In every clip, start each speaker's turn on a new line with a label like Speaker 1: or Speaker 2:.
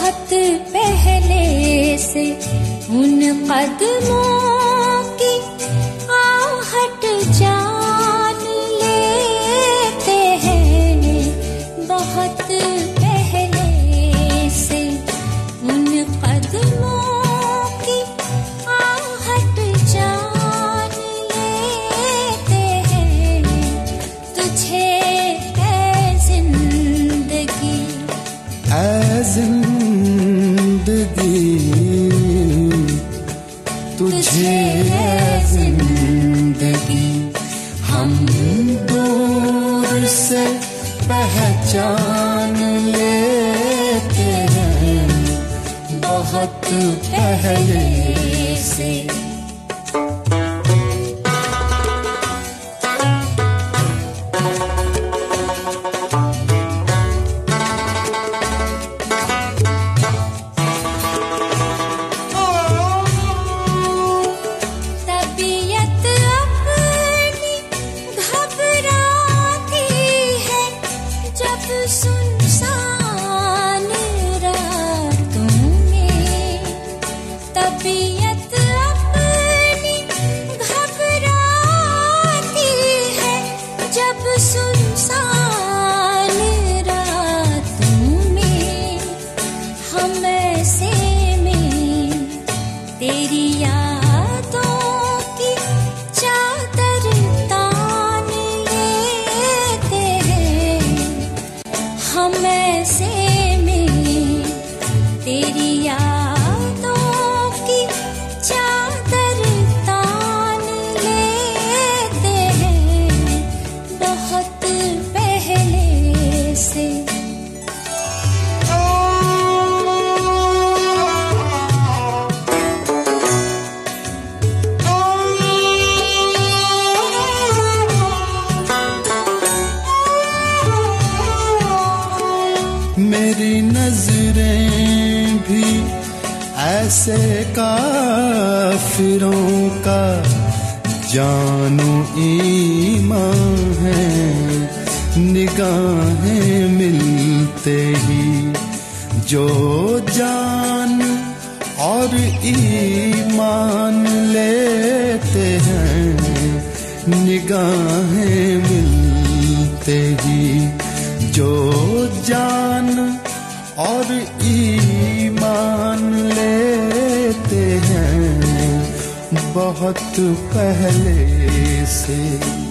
Speaker 1: बहुत पहले से उन कदमों की आहट जान लेते हैं। बहुत पहले से उन कदमों की आहट जान लेते हैं। तुझे ऐ जिंदगी तुझे ऐ जिंदगी हम दूर से पहचान लेते हैं। बहुत पहले से सुनसान रातों में तबीयत अपनी घबराती है। जब सुनसान रातों में हम ऐसे में तेरी यादों की चादर तान लेते हैं। हम ऐसे में तेरी यादों की चादर तान लेते हैं। बहुत पहले से
Speaker 2: मेरी नजरें भी ऐसे काफिरों का जानू ईमान है। निगाहें मिलते ही जो जान और ईमान लेते हैं। निगाहें मिलते ही जो जान और ईमान लेते हैं। बहुत पहले से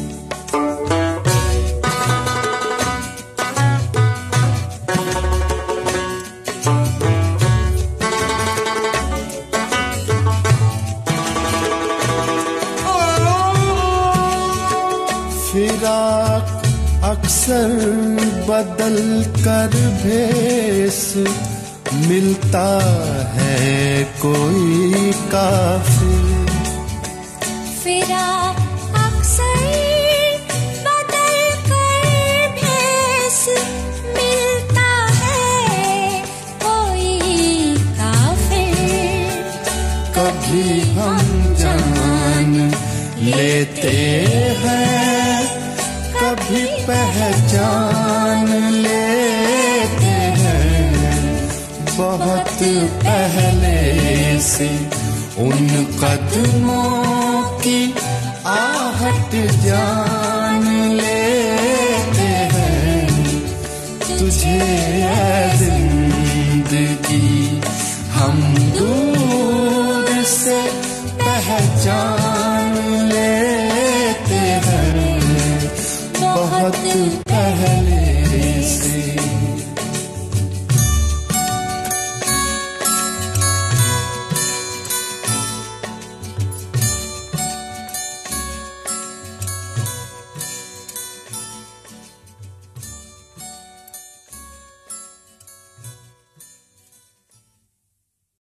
Speaker 2: फिराक अक्सर बदल कर भेस मिलता है कोई काफिर।
Speaker 1: फिराक अक्सर बदल कर भेस मिलता है कोई काफिर।
Speaker 2: कभी हम जान लेते हैं, कभी पहचान लेते हैं। बहुत पहले से उन कदमों की आहट जान लेते हैं। तुझे ऐ जिंदगी हम दूर से पहचान लेते हैं। बहुत